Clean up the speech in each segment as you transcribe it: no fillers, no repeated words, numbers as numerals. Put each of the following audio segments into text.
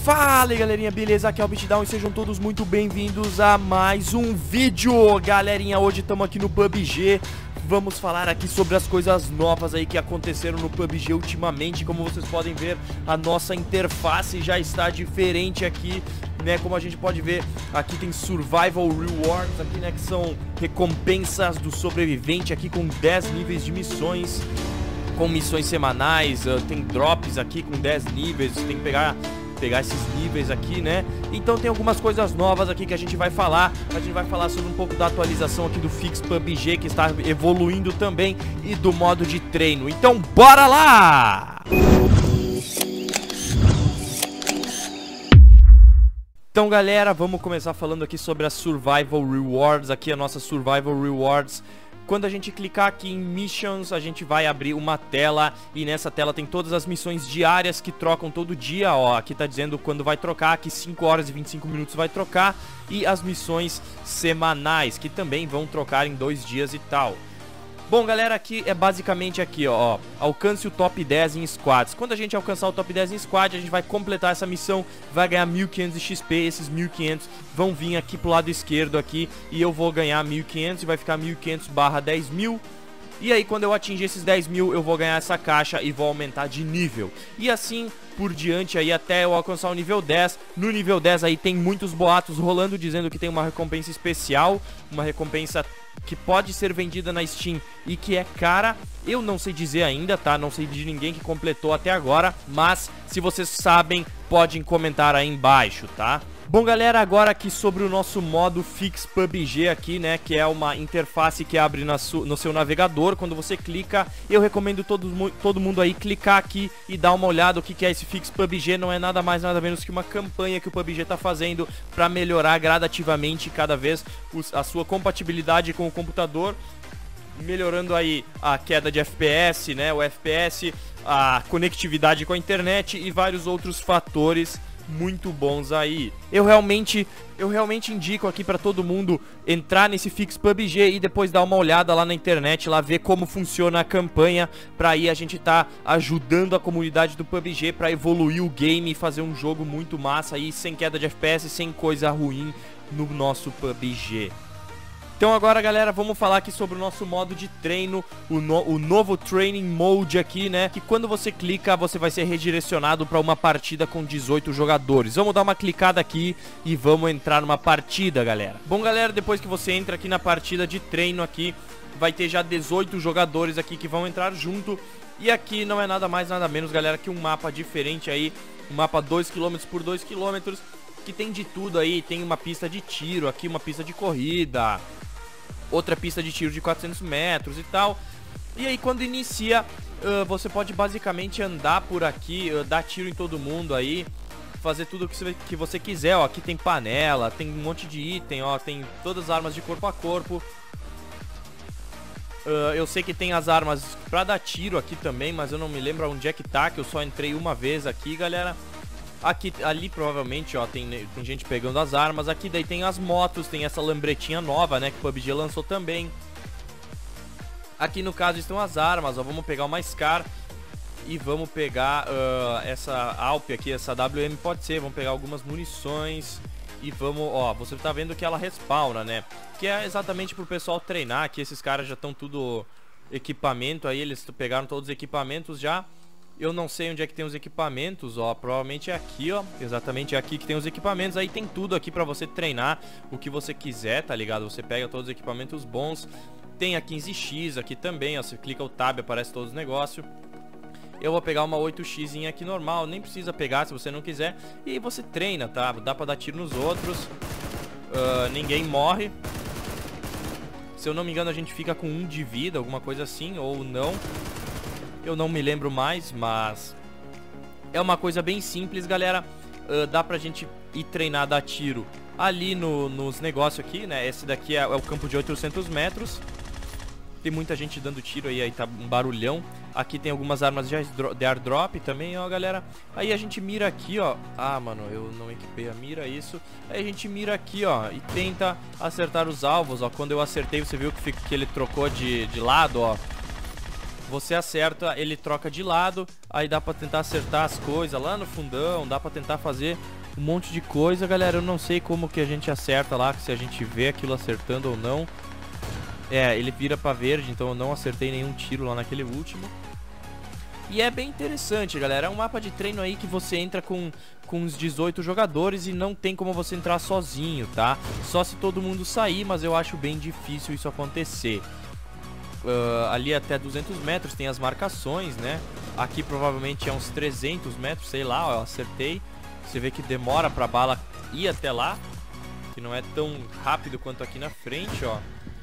Fala aí, galerinha, beleza? Aqui é o Beatdown e sejam todos muito bem-vindos a mais um vídeo. Galerinha, hoje estamos aqui no PUBG. Vamos falar aqui sobre as coisas novas aí que aconteceram no PUBG ultimamente. Como vocês podem ver, a nossa interface já está diferente aqui, né? Como a gente pode ver, aqui tem Survival Rewards aqui, né? Que são recompensas do sobrevivente aqui com 10 níveis de missões, com missões semanais. Tem drops aqui com 10 níveis, você tem que pegar esses níveis aqui, né? Então tem algumas coisas novas aqui que a gente vai falar. A gente vai falar sobre um pouco da atualização aqui do Fix PUBG, que está evoluindo também, e do modo de treino. Então bora lá! Então, galera, vamos começar falando aqui sobre a Survival Rewards. Aqui a nossa Survival Rewards. Quando a gente clicar aqui em Missions, a gente vai abrir uma tela e nessa tela tem todas as missões diárias que trocam todo dia, ó. Aqui tá dizendo quando vai trocar, aqui 5 horas e 25 minutos vai trocar. E as missões semanais, que também vão trocar em 2 dias e tal. Bom, galera, aqui é basicamente aqui, ó, alcance o top 10 em squads. Quando a gente alcançar o top 10 em squad, a gente vai completar essa missão, vai ganhar 1.500 de XP. Esses 1.500 vão vir aqui pro lado esquerdo aqui e eu vou ganhar 1.500 e vai ficar 1.500 barra 10.000. E aí, quando eu atingir esses 10.000, eu vou ganhar essa caixa e vou aumentar de nível. E assim por diante aí até eu alcançar o nível 10. No nível 10 aí tem muitos boatos rolando dizendo que tem uma recompensa especial, uma recompensa que pode ser vendida na Steam e que é cara. Eu não sei dizer ainda, tá? Não sei de ninguém que completou até agora, mas se vocês sabem, podem comentar aí embaixo, tá? Bom, galera, agora aqui sobre o nosso modo Fix PUBG aqui, né, que é uma interface que abre no seu navegador. Quando você clica, eu recomendo todo mundo aí clicar aqui e dar uma olhada o que é esse Fix PUBG. Não é nada mais, nada menos que uma campanha que o PUBG tá fazendo para melhorar gradativamente cada vez a sua compatibilidade com o computador, melhorando aí a queda de FPS, né, o FPS, a conectividade com a internet e vários outros fatores muito bons aí. Eu realmente indico aqui pra todo mundo entrar nesse Fix PUBG e depois dar uma olhada lá na internet, lá ver como funciona a campanha, pra aí a gente tá ajudando a comunidade do PUBG pra evoluir o game e fazer um jogo muito massa aí, sem queda de FPS, sem coisa ruim no nosso PUBG. Então agora, galera, vamos falar aqui sobre o nosso modo de treino, o novo Training Mode aqui, né? Que quando você clica, você vai ser redirecionado para uma partida com 18 jogadores. Vamos dar uma clicada aqui e vamos entrar numa partida, galera. Bom, galera, depois que você entra aqui na partida de treino aqui, vai ter já 18 jogadores aqui que vão entrar junto. E aqui não é nada mais, nada menos, galera, que um mapa diferente aí, um mapa 2 km por 2 km, que tem de tudo aí. Tem uma pista de tiro aqui, uma pista de corrida, outra pista de tiro de 400 metros e tal. E aí quando inicia, você pode basicamente andar por aqui, dar tiro em todo mundo aí, fazer tudo que você quiser, ó. Aqui tem panela, tem um monte de item, ó, tem todas as armas de corpo a corpo. Eu sei que tem as armas pra dar tiro aqui também, mas eu não me lembro onde é que tá, que eu só entrei uma vez aqui, galera. Aqui, ali provavelmente, ó, tem gente pegando as armas. Aqui daí tem as motos, tem essa lambretinha nova, né, que o PUBG lançou também. Aqui no caso estão as armas, ó, vamos pegar uma Scar e vamos pegar essa Alp aqui, essa WM pode ser. Vamos pegar algumas munições e vamos, ó, você tá vendo que ela respawna, né, que é exatamente pro pessoal treinar. Aqui esses caras já estão tudo equipamento aí, eles pegaram todos os equipamentos já. Eu não sei onde é que tem os equipamentos, ó, provavelmente é aqui, ó, exatamente aqui que tem os equipamentos. Aí tem tudo aqui pra você treinar o que você quiser, tá ligado? Você pega todos os equipamentos bons. Tem a 15x aqui também, ó, você clica o tab, aparece todos os negócios. Eu vou pegar uma 8x aqui normal, nem precisa pegar se você não quiser. E aí você treina, tá? Dá pra dar tiro nos outros, ninguém morre. Se eu não me engano, a gente fica com 1 de vida, alguma coisa assim, ou não. Eu não me lembro mais, mas é uma coisa bem simples, galera. Dá pra gente ir treinar, dar tiro ali nos negócios aqui, né? Esse daqui é o campo de 800 metros. Tem muita gente dando tiro aí tá um barulhão. Aqui tem algumas armas de airdrop também, ó, galera. Aí a gente mira aqui, ó. Ah, mano, eu não equipei a mira, isso. Aí a gente mira aqui, ó, e tenta acertar os alvos, ó. Quando eu acertei, você viu que ele trocou de lado, ó. você acerta, ele troca de lado, aí dá pra tentar acertar as coisas lá no fundão, dá pra tentar fazer um monte de coisa, galera. Eu não sei como que a gente acerta lá, se a gente vê aquilo acertando ou não. É, ele vira pra verde, então eu não acertei nenhum tiro lá naquele último. E é bem interessante, galera. É um mapa de treino aí que você entra com uns 18 jogadores e não tem como você entrar sozinho, tá? Só se todo mundo sair, mas eu acho bem difícil isso acontecer. Ali até 200 metros tem as marcações, né? Aqui provavelmente é uns 300 metros, sei lá, eu acertei. Você vê que demora pra bala ir até lá, que não é tão rápido quanto aqui na frente, ó.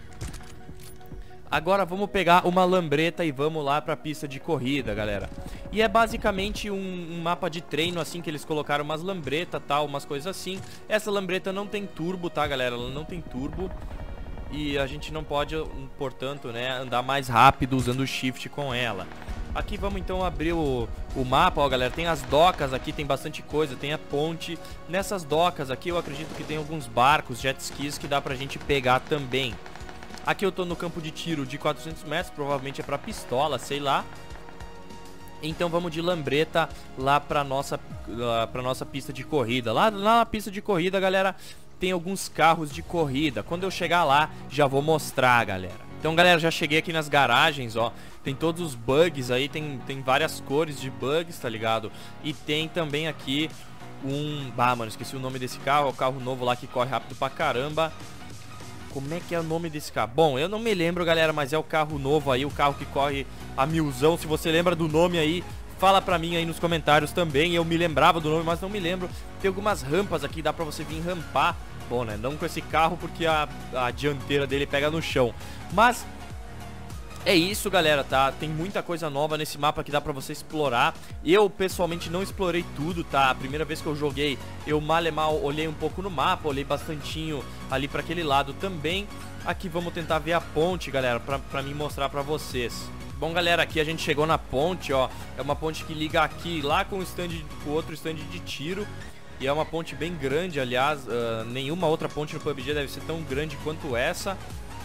Agora vamos pegar uma lambreta e vamos lá pra pista de corrida, galera. E é basicamente um mapa de treino, assim, que eles colocaram umas lambretas, tal, umas coisas assim. Essa lambreta não tem turbo, tá, galera? Ela não tem turbo. E a gente não pode, portanto, né, andar mais rápido usando o shift com ela. Aqui vamos então abrir o mapa, ó, galera. Tem as docas aqui, tem bastante coisa, tem a ponte. Nessas docas aqui eu acredito que tem alguns barcos, jet skis, que dá pra gente pegar também. Aqui eu tô no campo de tiro de 400 metros, provavelmente é pra pistola, sei lá. Então vamos de lambreta lá pra nossa pista de corrida. Lá na pista de corrida, galera, tem alguns carros de corrida. Quando eu chegar lá, já vou mostrar, galera. Então, galera, já cheguei aqui nas garagens, ó. Tem todos os bugs aí, tem várias cores de bugs, tá ligado? E tem também aqui mano, esqueci o nome desse carro. É o carro novo lá que corre rápido pra caramba. Como é que é o nome desse carro? Bom, eu não me lembro, galera, mas é o carro novo aí, o carro que corre a milzão. Se você lembra do nome aí, fala pra mim aí nos comentários também. Eu me lembrava do nome, mas não me lembro. Tem algumas rampas aqui, dá pra você vir rampar. Bom, né, não com esse carro porque a dianteira dele pega no chão. Mas é isso, galera, tá? Tem muita coisa nova nesse mapa que dá pra você explorar. Eu, pessoalmente, não explorei tudo, tá? A primeira vez que eu joguei, eu mal e mal olhei um pouco no mapa, olhei bastantinho ali pra aquele lado também. Aqui vamos tentar ver a ponte, galera, pra mim mostrar pra vocês. Bom, galera, aqui a gente chegou na ponte, ó. É uma ponte que liga aqui lá com o outro stand de tiro. E é uma ponte bem grande, aliás, nenhuma outra ponte no PUBG deve ser tão grande quanto essa.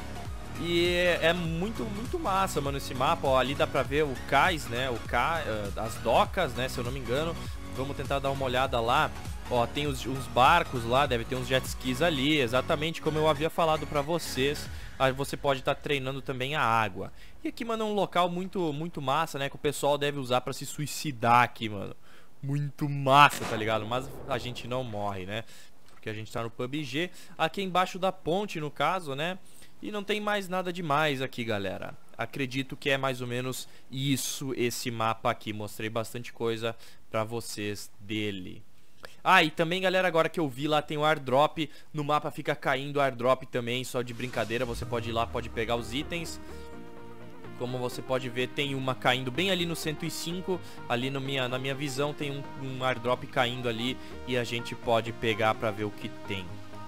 E é muito massa, mano, esse mapa, ó. Ali dá pra ver o cais, né, as docas, né, se eu não me engano. Vamos tentar dar uma olhada lá. Ó, tem uns barcos lá, deve ter uns jet skis ali, exatamente como eu havia falado pra vocês. Aí você pode estar treinando também a água. E aqui, mano, é um local muito massa, né, que o pessoal deve usar pra se suicidar aqui, mano. Muito massa, tá ligado? Mas a gente não morre, né, porque a gente tá no PUBG. Aqui embaixo da ponte, no caso, né. E não tem mais nada demais aqui, galera. Acredito que é mais ou menos isso, esse mapa aqui. Mostrei bastante coisa pra vocês dele. Ah, e também, galera, agora que eu vi lá tem o airdrop. No mapa fica caindo o airdrop também, só de brincadeira. Você pode ir lá, pode pegar os itens. Como você pode ver, tem uma caindo bem ali no 105. Ali na minha visão tem um airdrop caindo ali. E a gente pode pegar pra ver o que tem.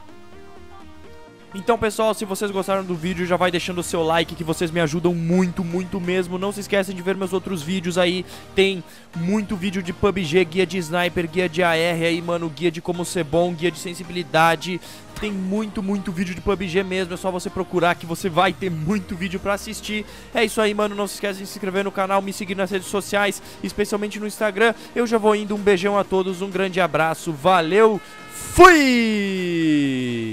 Então, pessoal, se vocês gostaram do vídeo, já vai deixando o seu like, que vocês me ajudam muito mesmo. Não se esquecem de ver meus outros vídeos aí. Tem muito vídeo de PUBG, guia de sniper, guia de AR aí, mano, guia de como ser bom, guia de sensibilidade. Tem muito vídeo de PUBG mesmo. É só você procurar que você vai ter muito vídeo pra assistir. É isso aí, mano. Não se esquece de se inscrever no canal, me seguir nas redes sociais, especialmente no Instagram. Eu já vou indo. Um beijão a todos, um grande abraço. Valeu, fui!